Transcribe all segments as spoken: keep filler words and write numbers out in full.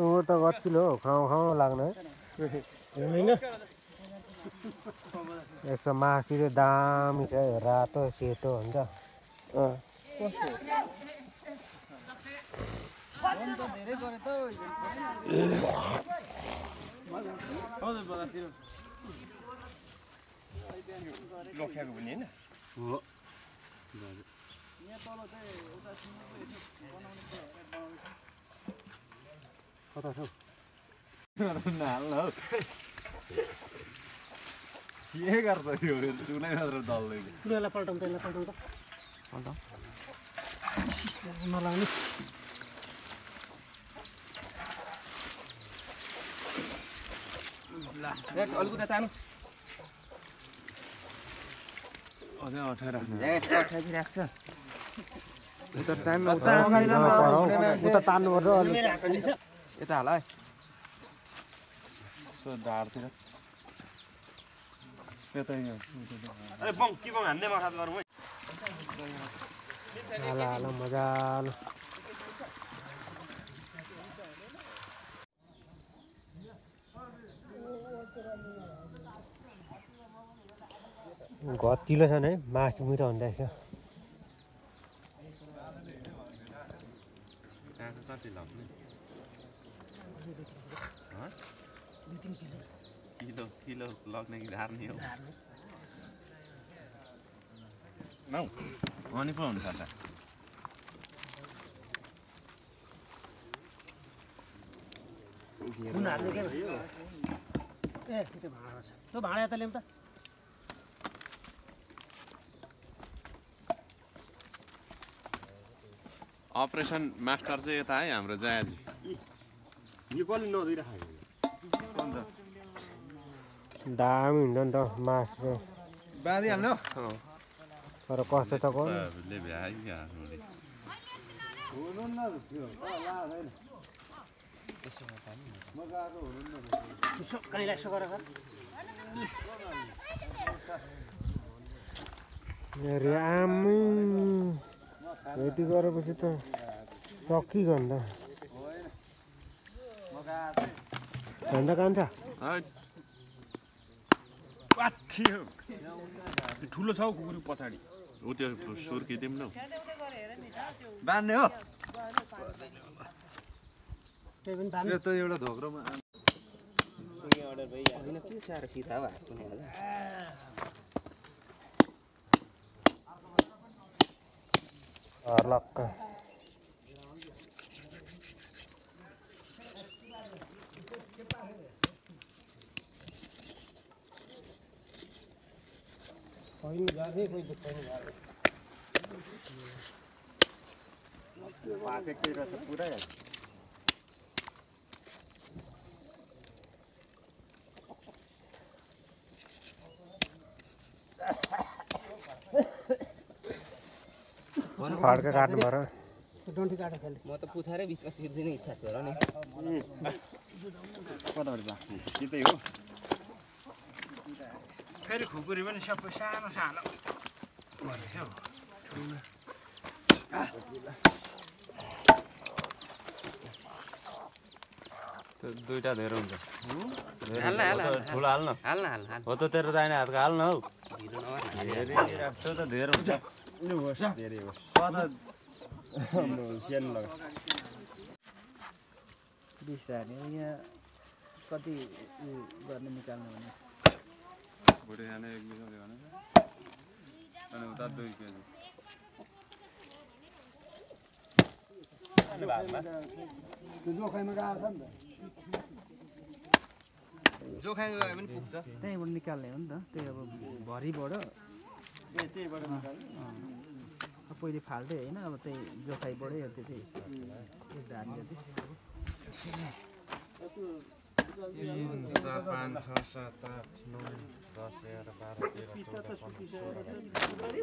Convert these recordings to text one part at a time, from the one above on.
सुँगुर त गतिलो हो खाउँ खाउँ लाग्ने यसको मासु चाहिँ दामी छ रातो सेतो हुन्छ लोख्याको पनि हैन हो कता छ नाल्न हौ के गर्छ यो चुनै मात्र दल्दैन चुनालाई पल्टाउँ त्यसलाई पल्टाउँ त पल्टाउँ नलाउने अलिकता तानु अझै अठाइ राख्नु अठाइ राख्छ उता तान्नु उता तान्नुपर्छ यता हाल है ढाडतिर यता अरे बङ के बङ हान्ने मखात गरौँ है हाल हाल मजाले गतिलो छ नि है मासु मिठो हुँदो रहेछ कति लाग्ने किलो किलो लग्ने कि धार्ने हो नौ अनि पो हुन्छ त ए त्यो भाँडा छ त्यो भाँडा यता ल्याउँ त अपरेसन मास्टर चाहिँ यता है हाम्रो जयाजी यो कसले नदिइराखेको दामी हुन्छ नि त मासु बाँधिहाल्नु तर कस्तो छ कोही कहिँलाई यसो गर अरे आमै यति गरेपछि त सकिगयो नि त अन्त कान्छ ठुलो छ हौ कुकुर पछाडि ऊ त्यो सुर्किदिउँ न बाँध्ने हो यो त एउटा धोक्रोमा अर्डर भइहाल्यो के साह्रो सिधा भए कुनै होला हर्लक्क कोही जाने कोही दुःख नहीं पाके के रहता पूरा है फाड़ के काट्नु पर्यो डन्ठी काटेर खेल्ने म त पुछारै बिचमा छिर्दिने इच्छा थियो र नि कताबाट बाँच्नु कि त्यही हो फेरि खुकुरी पनि सबै सानो सानो भएछ हौ त्यो दुईटा धेरै हुन्छ हाल्न हाल्न ठुलो हाल्न हाल्न हाल्न हो त तेरो दाहिने हातको हाल्न हौ ढिलो नगर धेरै राख्छ त धेरै हुन्छ धेरै होस् कता सानो लगा बिस हाल्यो यहाँ कति गर्ने निकाल्नु भने भुटे खाने एक बिस भने अनि उता दुई केजी जोखाइमा गएको छ नि त जोखाइ गयो भने पुग्छ त्यहीँबाट निकाल्ने हो नि त त्यही अब भरिबाट त्यहीबाट निकाल्ने पहिले फाल्दै होइन अब त्यही जोखाइबाटै त्यो चाहिँ धार्ने तीन चार पाँच छ सात आठ नौ दस एघार बाह्र तेह्र चौध पन्ध्र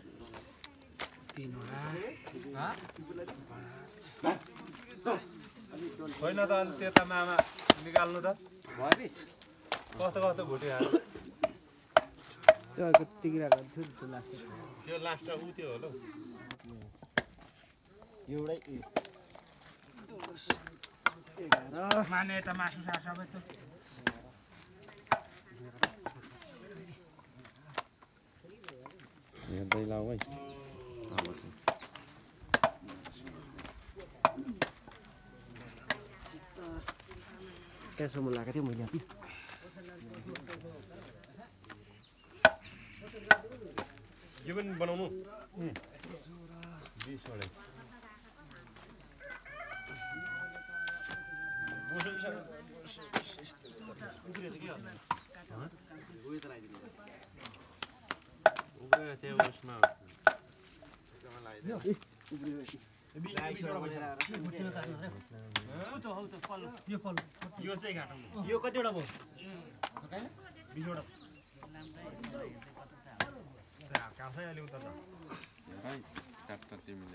होइन त अनि त्यता मामा निकाल्नु त कस्तो कस्तो भुटी हाल्नु चर्को टिकिरहेको थियो लास्ट त्यो लास्ट ऊ त्यो होला एउटै माने त मासु सार सबै त हेर्दै लाऊ है त्यसो मन लागेको थियो मैले अपि यो पनि बनाउनु बिस वटा उब्रियो त्यो उसमा यो चाहिँ घाटौँ यो कतिवटा भयो बिसवटा काफै अलि उता है काट्छ तिमीले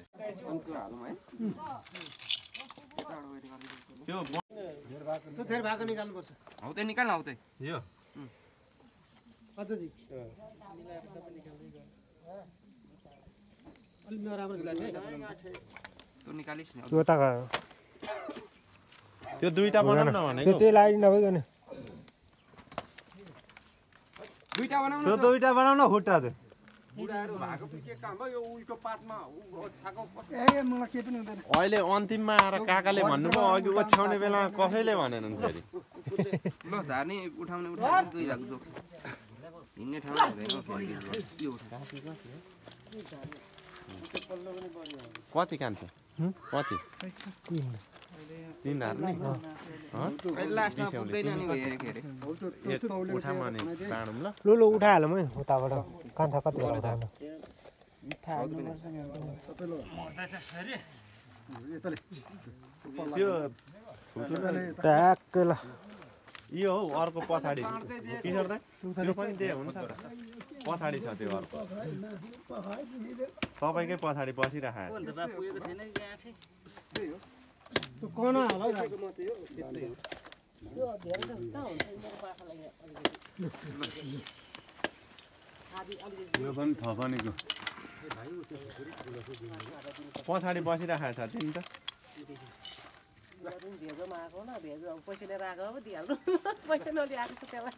त्यो त्यो फेरि भागो निकाल्नुपर्छ हौ त्यो निकाल हौ त्यो यो अझ जी अलिक नराम्रो लाग्छ है त्यो निकालिस् न त्यो त त्यो दुईटा बनाउन न भनेको त्यो त्यही लागि नभइकन दुईटा बनाउनु त्यो दुईटा बनाउन खुट्टा त्यो बुढाहरू भएको के काम हो यो उल्टो पातमा छाको ए मलाई के पनि हुँदैन अहिले अन्तिममा आएर काकाले भन्नुभयो अघि ओछ्याउने बेलामा कसैले भनेनन् फेरि ल धार्ने उठाउने उठाउने दुई भाग जो हिँड्ने ठाउँ हुँदैन यो उठा कति कान्छ कति तिन हार्ने लास्टमा पुग्दैन नि हेरे हेरे उठामा अनि ताणौँ ल लु लु उठाइहालौँ है उताबाट कान्छा कति बेला उठाउनु त्यो ट्याक्कै ल यो हौ अर्को पछाडि किशोर दाइ त्यो पनि त्यही हुन्छ पछाडि छ त्यो अर्को तपाईँकै पछाडि बसिराखेको त्यो कना होला यो पनि थपनीको पछाडि बसिराखेको छ तिमी त भेजोमा आएको न भेजो अब पैसा लिएर आएको अब दिइहाल्नु पैसा नलिआएको छ त्यसलाई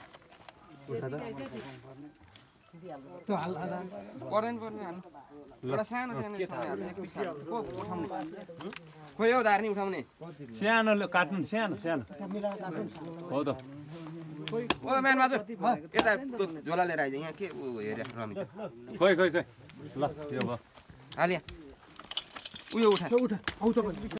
पर्दैन पर्ने हाल्नु एउटा सानो सानो एक पिस को उठाउने खोइ हौ धार्नी उठाउने सानो काट्नु सानो सानो हो त ओ म्यान बहादुर यता झोला लिएर आइज यहाँ के हेरे रमी खोइ खोइ खोइ ल यो भयो हालिया उयो उठा उठा आउ त